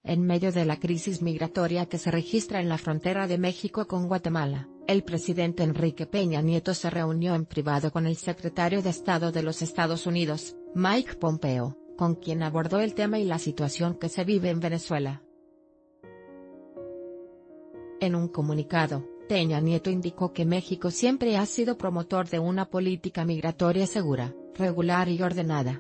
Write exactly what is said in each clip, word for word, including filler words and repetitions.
En medio de la crisis migratoria que se registra en la frontera de México con Guatemala, el presidente Enrique Peña Nieto se reunió en privado con el secretario de Estado de los Estados Unidos, Mike Pompeo, con quien abordó el tema y la situación que se vive en Venezuela. En un comunicado, Peña Nieto indicó que México siempre ha sido promotor de una política migratoria segura, regular y ordenada.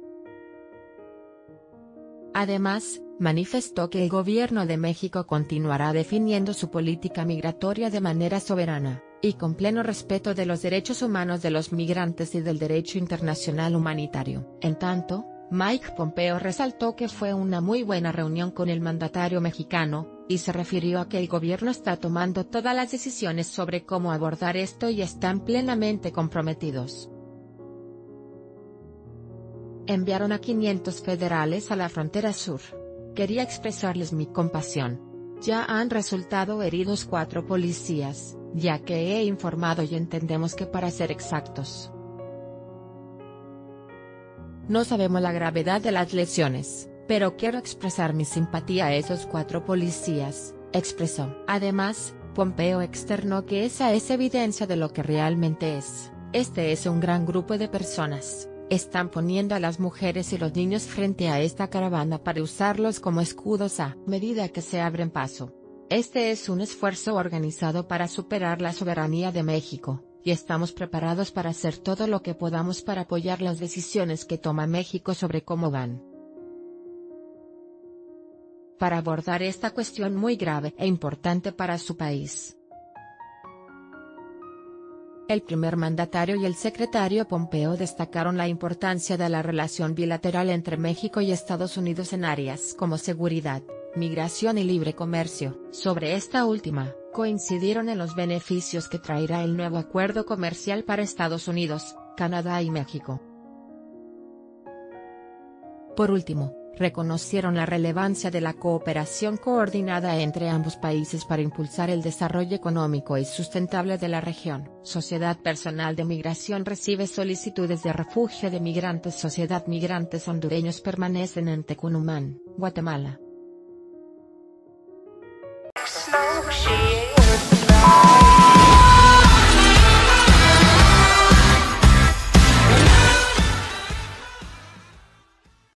Además, manifestó que el gobierno de México continuará definiendo su política migratoria de manera soberana, y con pleno respeto de los derechos humanos de los migrantes y del derecho internacional humanitario. En tanto, Mike Pompeo resaltó que fue una muy buena reunión con el mandatario mexicano, y se refirió a que el gobierno está tomando todas las decisiones sobre cómo abordar esto y están plenamente comprometidos. Enviaron a quinientos federales a la frontera sur. Quería expresarles mi compasión. Ya han resultado heridos cuatro policías, ya que he informado y entendemos que para ser exactos. No sabemos la gravedad de las lesiones, pero quiero expresar mi simpatía a esos cuatro policías, expresó. Además, Pompeo externó que esa es evidencia de lo que realmente es. Este es un gran grupo de personas. Están poniendo a las mujeres y los niños frente a esta caravana para usarlos como escudos a medida que se abren paso. Este es un esfuerzo organizado para superar la soberanía de México, y estamos preparados para hacer todo lo que podamos para apoyar las decisiones que toma México sobre cómo van. Para abordar esta cuestión muy grave e importante para su país. El primer mandatario y el secretario Pompeo destacaron la importancia de la relación bilateral entre México y Estados Unidos en áreas como seguridad, migración y libre comercio. Sobre esta última, coincidieron en los beneficios que traerá el nuevo acuerdo comercial para Estados Unidos, Canadá y México. Por último, reconocieron la relevancia de la cooperación coordinada entre ambos países para impulsar el desarrollo económico y sustentable de la región. Sociedad Personal de Migración recibe solicitudes de refugio de migrantes. Sociedad Migrantes hondureños permanecen en Tecunumán, Guatemala.